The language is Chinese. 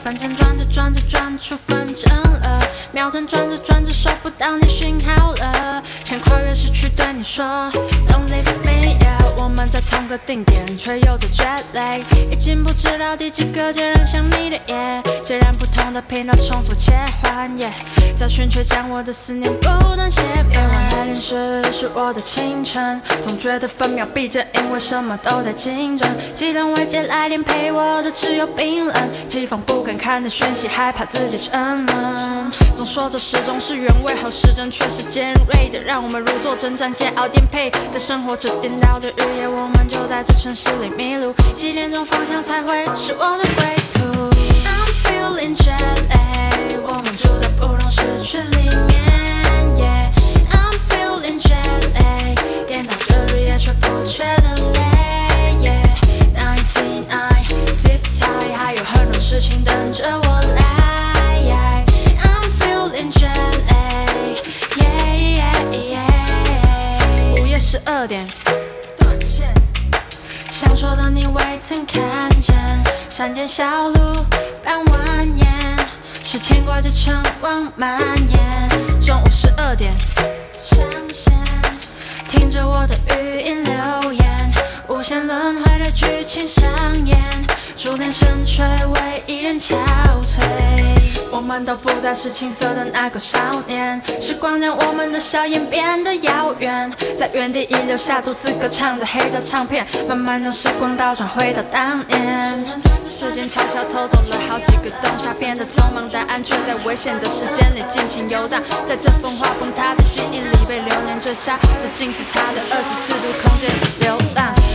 反正转着转着转出纷争了，秒针转着转着收不到你讯号了，想跨越时区对你说 Don't leave me yeah， 我们在同个定点，却有着 jet lag， 已经不知道第几个截然想你的夜，截然不同的频道重复切换 yeah， 找寻却将我的思念不能熄灭。夜晚来临时是我的清晨，总觉得分秒必争，因为什么都在竞争。期待未接来电陪我的只有冰冷，提防不敢看的讯息，害怕自己沉闷。总说着始终是原味，好时针却是尖锐的，让我们如坐针毡煎熬颠沛的生活着颠倒的日夜，我们就在这城市里迷路，几点钟方向才会是我的归途 ？I'm feeling jet lag， 我们住在不同时区里面 ，Yeah，I'm feeling jet lag， 颠倒着日夜却不觉得累 ，Yeah，19 zip tie， 还有很多事情等着我来。I'm feeling jet lag， 午夜12点，断线。想说的你未曾看见，山间小路般蜿蜒，是牵挂着尘网蔓延。中午12点，上线，听着我的语音留言，无限轮回的剧情上演，逐渐沉睡为一人憔悴。我们都不再是青涩的那个少年，时光将我们的笑颜变得遥远，在原地遗留下独自歌唱的黑胶唱片，慢慢将时光倒转回到当年。时间悄悄偷走了好几个冬夏，变得匆忙，答案却在危险的时间里尽情游荡，在这风化崩塌的记忆里被流年追杀，这竟是差的24度空间流浪。